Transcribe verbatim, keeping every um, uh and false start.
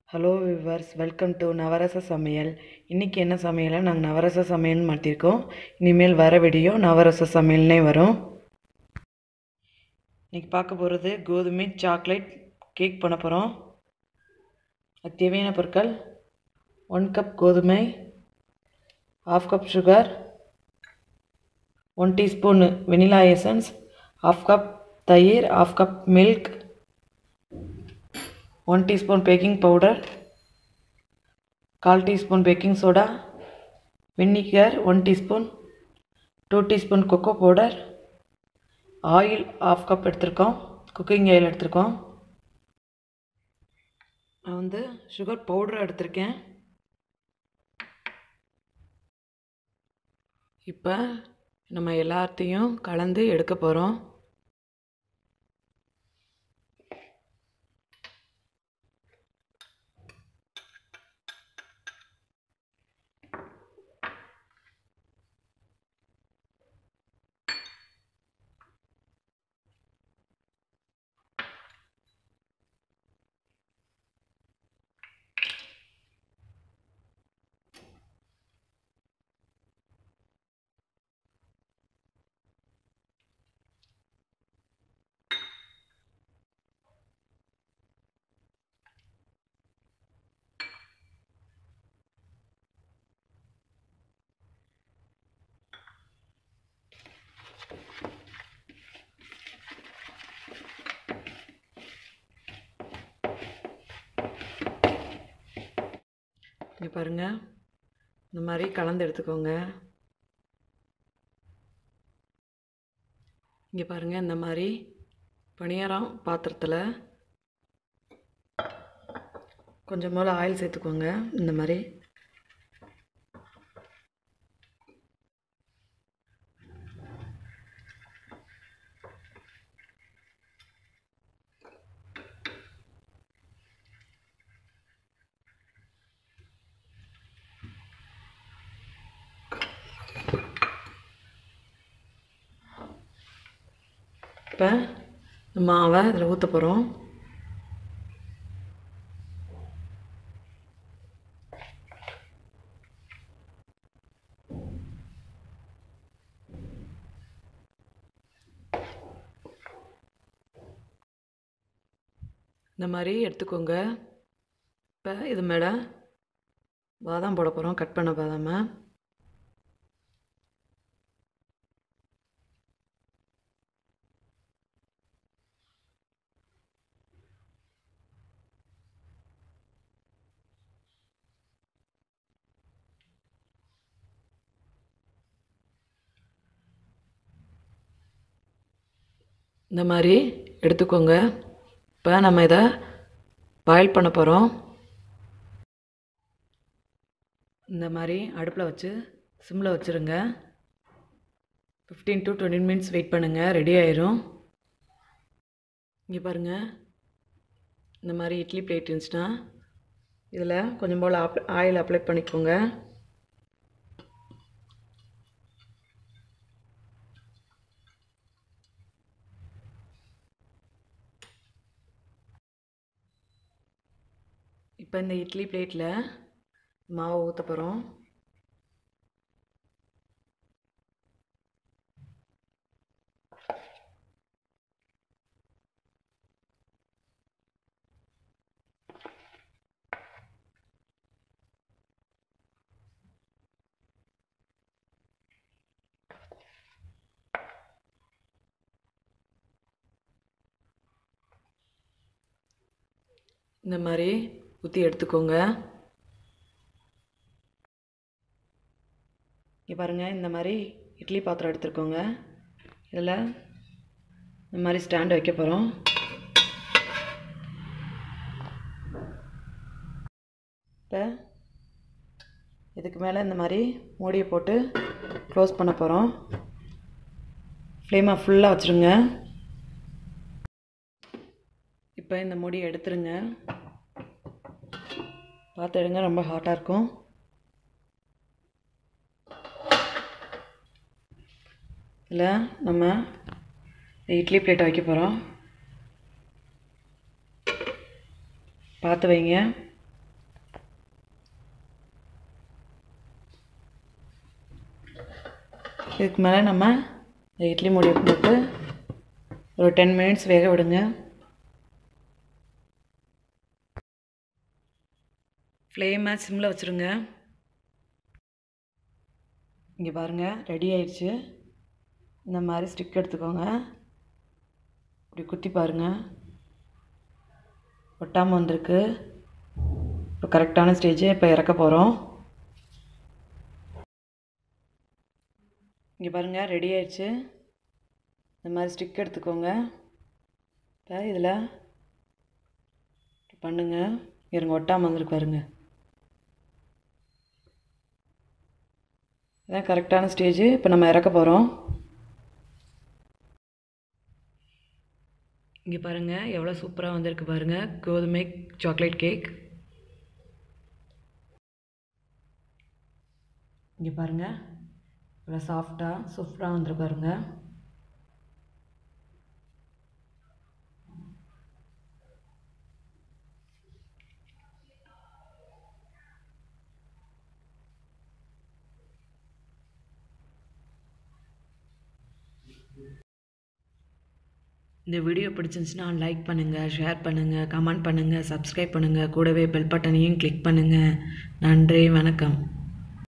Hello viewers, welcome to நவரச சமையல். இன்றைக்கி என்ன சமையலை நாங்கள் நவரச சமையல்னு மாற்றிருக்கோம். இனிமேல் வர வீடியோ நவரச சமையல்னே வரும். இன்றைக்கி பார்க்க போகிறது கோதுமை சாக்லேட் கேக் பண்ண போகிறோம். அதுக்கு தேவையான பொருட்கள்: ஒன் கப் கோதுமை, half cup sugar, one teaspoon vanilla essence, half cup தயிர், half cup milk, one teaspoon baking powder, கால் teaspoon baking soda, vinegar one teaspoon, two teaspoon cocoa powder, oil half cup எடுத்திருக்கோம், cooking oil எடுத்திருக்கோம். நான் வந்து sugar powder எடுத்திருக்கேன். இப்போ நம்ம எல்லாத்தையும் கலந்து எடுக்க போகிறோம். இங்கே பாருங்கள், இந்த மாதிரி கலந்து எடுத்துக்கோங்க. இங்கே பாருங்கள், இந்த மாதிரி பணியாரம் பாத்திரத்தில் கொஞ்சம் போல் ஆயில் சேர்த்துக்கோங்க. இந்த மாதிரி இப்போ மாவை இதில் ஊற்ற போகிறோம். இந்த மாதிரி எடுத்துக்கோங்க. இப்போ இது மேலே பாதாம் போட போகிறோம், கட் பண்ண பாதாமை. இந்த மாதிரி எடுத்துக்கோங்க. இப்போ நம்ம இதை பாயில் பண்ண போகிறோம். இந்த மாதிரி அடுப்பில் வச்சு சிம்மில் வச்சுருங்க. Fifteen to twenty minutes wait பண்ணுங்கள், ரெடி ஆயிரும். இங்கே பாருங்கள், இந்த மாதிரி இட்லி பிளேட் இருந்துச்சுன்னா இதில் கொஞ்சம் போல் அப் ஆயில் அப்ளை பண்ணிக்கோங்க. இப்போ இந்த இட்லி பிளேட்டில் மாவை ஊற்ற போகிறோம். இந்த மாதிரி ஊற்றி எடுத்துக்கோங்க. இங்கே பாருங்கள், இந்த மாதிரி இட்லி பாத்திரம் எடுத்துருக்கோங்க. இதில் இந்த மாதிரி ஸ்டாண்ட் வைக்க போகிறோம். இப்போ இதுக்கு மேலே இந்த மாதிரி மூடியை போட்டு க்ளோஸ் பண்ண போகிறோம். ஃப்ளேமை ஃபுல்லாக வச்சுருங்க. இப்போ இந்த மூடியை எடுத்துருங்க. பார்த்து எடுங்க, ரொம்ப ஹாட்டாக இருக்கும். இதில் நம்ம இட்லி பிளேட்டை வைக்க போகிறோம். பார்த்து வைங்க. இதுக்கு மேலே நம்ம இட்லி மூடியை போட்டு ஒரு டென் மினிட்ஸ் வேக விடுங்க. ஃப்ளேமை சிம்மில் வச்சுருங்க. இங்கே பாருங்கள், ரெடி ஆயிடுச்சு. இந்த மாதிரி ஸ்டிக் எடுத்துக்கோங்க, இப்படி குத்தி பாருங்கள், ஒட்டாமல் வந்திருக்கு. இப்போ கரெக்டான ஸ்டேஜ். இப்போ இறக்க போகிறோம். இங்கே பாருங்கள், ரெடி ஆயிடுச்சு. இந்த மாதிரி ஸ்டிக் எடுத்துக்கோங்க. இப்போ இதில் பண்ணுங்கள், இருங்க, ஒட்டாமல் வந்துருக்கு பாருங்க. இதான் கரெக்டான ஸ்டேஜ். இப்போ நம்ம இறக்க போகிறோம். இங்கே பாருங்கள், எவ்வளோ சூப்பராக வந்திருக்கு பாருங்கள் கோதுமை சாக்லேட் கேக். இங்கே பாருங்கள், இவ்வளோ சாஃப்டாக சூப்பராக வந்துருக்கு பாருங்கள். இந்த வீடியோ பிடிச்சிருந்துச்சுன்னா லைக் பண்ணுங்கள், ஷேர் பண்ணுங்கள், கமெண்ட் பண்ணுங்கள், சப்ஸ்கிரைப் பண்ணுங்கள், கூடவே பெல் பட்டனையும் கிளிக் பண்ணுங்கள். நன்றி, வணக்கம்.